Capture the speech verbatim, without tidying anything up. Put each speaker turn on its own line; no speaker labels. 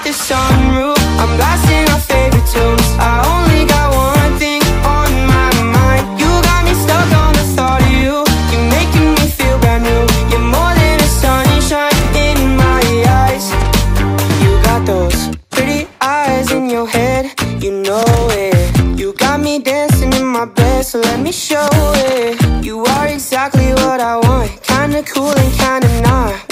out the sunroof, I'm blasting our favorite tunes. I only got one thing on my mind. You got me stuck on the thought of you. You're making me feel brand new. You're more than a sunshine in my eyes. You got those pretty eyes in your head, you know it. You got me dancing in my bed, so let me show it. You are exactly what I want, kinda cool and kinda not.